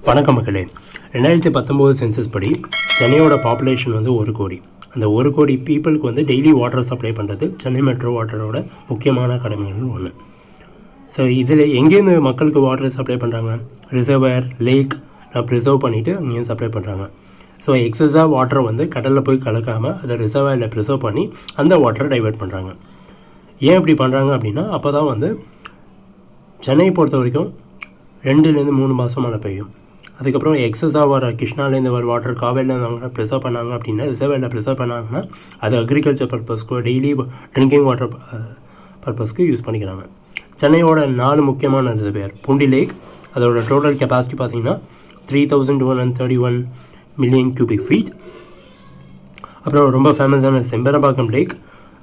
வணக்கம் மக்களே. 2019 சென்சஸ் படி சென்னையோட பாப்புலேஷன் வந்து 1 கோடி. அந்த 1 கோடி பீப்புளுக்கு வந்து டெய்லி வாட்டர் சப்ளை பண்ணுறது சென்னை மெட்ரோ வாட்டரோட முக்கியமான கடமைகள் ஒன்று. ஸோ இதில் எங்கேருந்து மக்களுக்கு வாட்டர் சப்ளை பண்ணுறாங்க? ரிசர்வர், லேக் ப்ரிசர்வ் பண்ணிவிட்டு அங்கேயும் சப்ளை பண்ணுறாங்க. ஸோ எக்ஸஸாக வாட்டரை வந்து கடலில் போய் கலக்காமல் அதை ரிசர்வரில் ப்ரிசர்வ் பண்ணி அந்த வாட்டரை டைவெர்ட் பண்ணுறாங்க. ஏன் இப்படி பண்ணுறாங்க அப்படின்னா, அப்போ தான் வந்து சென்னையை பொறுத்த வரைக்கும் 2-3 மாதம் மழை பெய்யும். அதுக்கப்புறம் எக்ஸஸாக வர கிருஷ்ணாலேருந்து வர வாட்டர் காவேரியில் அவங்க ப்ரிசர்வ் பண்ணாங்க அப்படின்னா, ரிசர்வரில் ப்ரிசர்வ் பண்ணாங்கன்னா அது அக்ரிகல்ச்சர் பர்பஸ்க்கோ டெய்லி ட்ரிங்கிங் வாட்டர் பர்பஸ்க்கு யூஸ் பண்ணிக்கிறாங்க. சென்னையோட 4 முக்கியமான ரிசர்வர். பூண்டி லேக், அதோட டோட்டல் கெப்பாசிட்டி பார்த்திங்கன்னா 3231 மில்லியன் கியூபிக் ஃபீட். அப்புறம் ரொம்ப ஃபேமஸான Chembarambakkam lake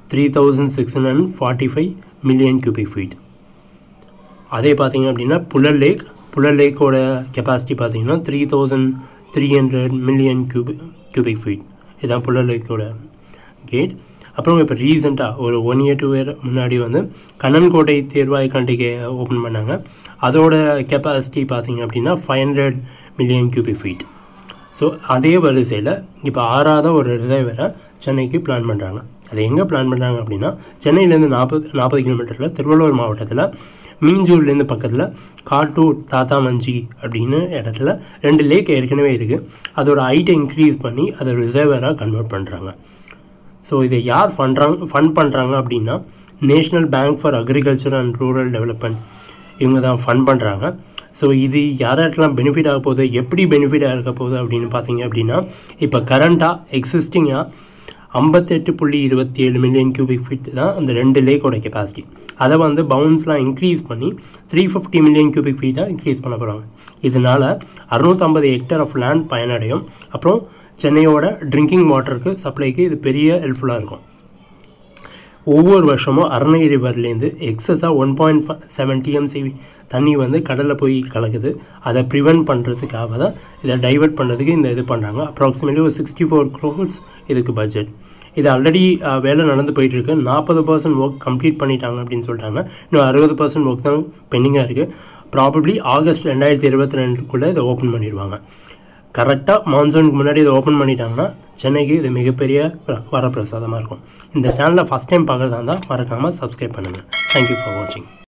3645 million cubic feet. அதே பார்த்திங்க அப்படின்னா புழல் லேக்கோட கெப்பாசிட்டி பார்த்திங்கன்னா 3300 மில்லியன் கியூபிக் ஃபீட். இதுதான் புழல் லேக்கோட கேட். அப்புறம் இப்போ ரீசெண்டாக ஒரு 1 year 2 year முன்னாடி வந்து கண்ணன்கோட்டை தேர்வாய் கண்டிகை ஓப்பன் பண்ணாங்க. அதோட கெப்பாசிட்டி பார்த்திங்க அப்படின்னா 500 மில்லியன் கியூபிக் ஃபீட். ஸோ அதே வரிசையில் இப்போ 6வது ஒரு ரிசர்வரை சென்னைக்கு பிளான் பண்ணுறாங்க. அது எங்கே பிளான் பண்ணுறாங்க அப்படின்னா, சென்னையிலேருந்து 40 கிலோமீட்டரில் திருவள்ளூர் மாவட்டத்தில் மீஞ்சூர்லேருந்து பக்கத்தில் காட்டூர் தாத்தா மஞ்சி அப்படின்னு இடத்துல 2 லேக் ஏற்கனவே இருக்குது. அதோட ஹைட்டை இன்க்ரீஸ் பண்ணி அதை ரிசர்வராக கன்வெர்ட் பண்ணுறாங்க. ஸோ இதை யார் ஃபண்ட் பண்ணுறாங்க அப்படின்னா, national bank for agriculture and rural development இவங்க தான் ஃபண்ட் பண்ணுறாங்க. ஸோ இது யாராருக்கெல்லாம் பெனிஃபிட் ஆக போகுது, எப்படி பெனிஃபிட்டாக இருக்க போகுது அப்படின்னு பார்த்தீங்க அப்படின்னா, இப்போ கரண்ட்டாக எக்ஸிஸ்டிங்காக 58.27 மில்லியன் கியூபிக் ஃபீட் தான் அந்த 2 லேக்கோட கெப்பாசிட்டி. அதை வந்து பவுன்ஸ்லாம் இன்க்ரீஸ் பண்ணி 350 மில்லியன் கியூபிக் ஃபீட்டாக இன்க்ரீஸ் பண்ண போகிறாங்க. இதனால் 650 ஹெக்டர் ஆஃப் லேண்ட் பயனடையும். அப்புறம் சென்னையோட ட்ரிங்கிங் வாட்டருக்கு சப்ளைக்கு இது பெரிய ஹெல்ப்ஃபுல்லாக இருக்கும். ஒவ்வொரு வருஷமும் அரணை ரிவர்லேருந்து எக்ஸஸாக 1.7 TMC தண்ணி வந்து கடலில் போய் கலக்குது. அதை ப்ரிவென்ட் பண்ணுறதுக்காக தான் இதை டைவெர்ட் பண்ணுறதுக்கு இந்த இது பண்ணுறாங்க. அப்ராக்சிமேட்லி ஒரு 64 crores இதுக்கு பட்ஜெட். இது ஆல்ரெடி வேலை நடந்து போயிட்டுருக்கு. 40% ஒர்க் கம்ப்ளீட் பண்ணிட்டாங்க அப்படின்னு சொல்லிட்டாங்க. இன்னும் 60% ஒர்க் தான் பெண்டிங்காக இருக்குது. ப்ராபப்ளி ஆகஸ்ட் 2022 இதை ஓப்பன் பண்ணிடுவாங்க. கரெக்டாக மான்சூனுக்கு முன்னாடி இதை ஓப்பன் பண்ணிட்டாங்கன்னா சென்னைக்கு இது மிகப்பெரிய வரப்பிரசாதமாக இருக்கும். இந்த சேனலை ஃபஸ்ட் டைம் பார்க்குறதா இருந்தால் மறக்காமல் சப்ஸ்கிரைப் பண்ணுங்கள். தேங்க்யூ ஃபார் வாட்சிங்.